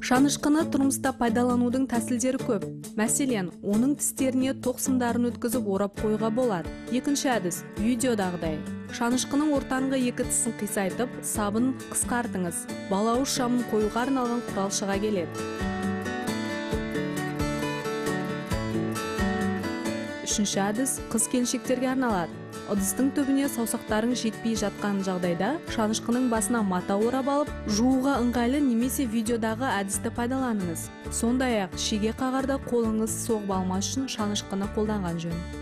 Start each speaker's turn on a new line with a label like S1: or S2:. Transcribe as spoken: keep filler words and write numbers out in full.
S1: Шанышқыны тұрмыста пайдаланудың тәсілдері көп. Мәселен, оның тістеріне тоқ сымдарын өткізіп орап қойға болады. Екінші әдіс – видеодағыдай. Шанышқының ортаңғы екі тісін қисайтып, сабын қысқартыңыз. Балауыз шамын қоюға арналған құрал шыға келеді. Үшінші әдіс қыз-келіншектерге арналады. Ыдыстың түбіне саусақтарың жетпей жатқан жағдайда шанышқының басына мата орап алып, жууға ыңғайлы немесе видеодағы әдісті пайдаланыңыз. Сондай-ақ шеге қағарда қолыңыз соғып алмас үшін шанышқыны қолданған жөн.